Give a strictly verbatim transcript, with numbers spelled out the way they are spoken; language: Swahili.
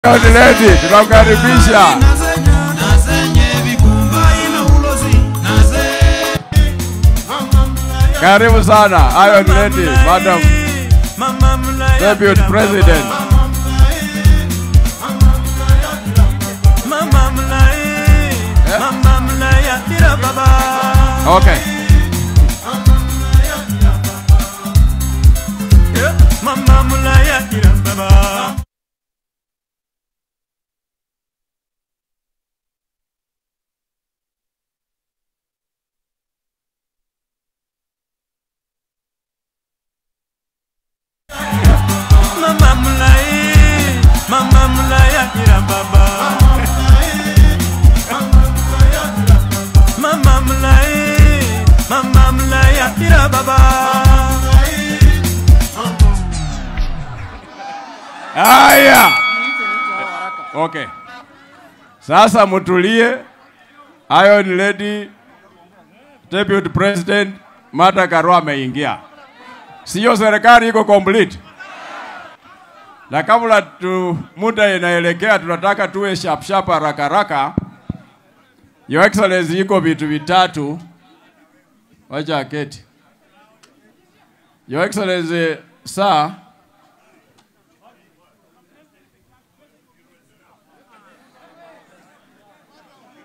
Lady, tunakaribisha. Karibu sana, Iron Lady, Madam Deputy President. Yeah? Okay. Aya. Okay. Sasa mutulie. Iron Lady Deputy President Martha Karua ameingia. Sio serikali iko complete. Na kabla tu muda inaelekea tunataka tuwe sharp sharp haraka haraka. Your Excellency iko vitu vitatu. Wacha keti. Your Excellency sir